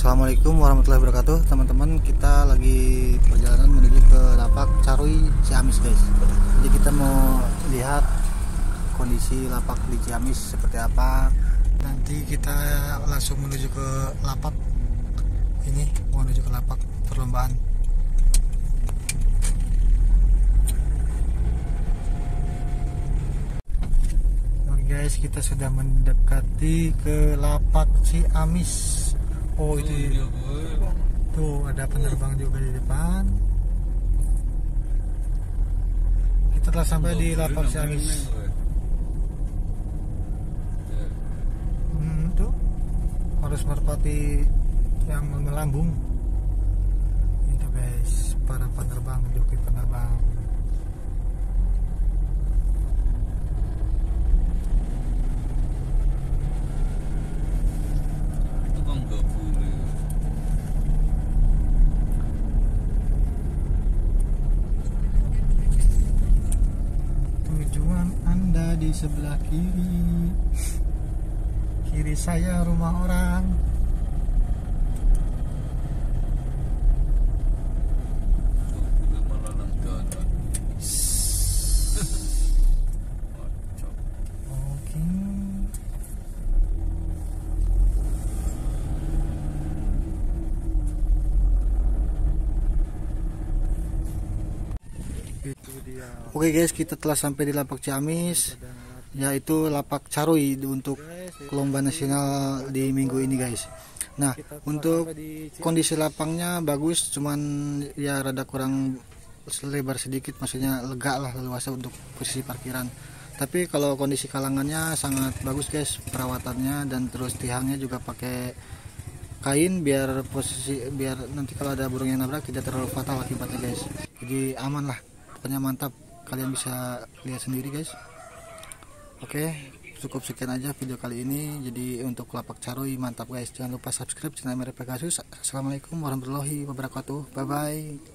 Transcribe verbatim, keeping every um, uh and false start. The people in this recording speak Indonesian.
Assalamualaikum warahmatullahi wabarakatuh, teman-teman. Kita lagi perjalanan menuju ke lapak Carui Ciamis, guys. Jadi kita mau lihat kondisi lapak di Ciamis seperti apa. Nanti kita langsung menuju ke lapak ini, mau menuju ke lapak perlombaan. Oke guys, kita sudah mendekati ke lapak Ciamis. Oh, itu tuh ada penerbang juga di depan. Kita telah sampai di lapak Ciamis. Hmm, tuh harus merpati yang melambung. Itu guys, para penerbang, joki penerbang. Tujuan Anda di sebelah kiri. Kiri saya rumah orang. Oke. Oke guys, kita telah sampai di lapak Ciamis, yaitu lapak Carui untuk lomba nasional di minggu ini guys. Nah, untuk kondisi lapangnya bagus, cuman ya rada kurang lebar sedikit, maksudnya lega lah, leluasa untuk posisi parkiran. Tapi kalau kondisi kalangannya sangat bagus guys, perawatannya, dan terus tiangnya juga pakai kain biar posisi biar nanti kalau ada burung yang nabrak tidak terlalu fatal akibatnya guys. Jadi aman lah, pokoknya mantap. Kalian bisa lihat sendiri guys. Oke, cukup sekian aja video kali ini. Jadi untuk lapak Carui mantap guys. Jangan lupa subscribe channel Merah Pegasus. Assalamualaikum warahmatullahi wabarakatuh. Bye bye.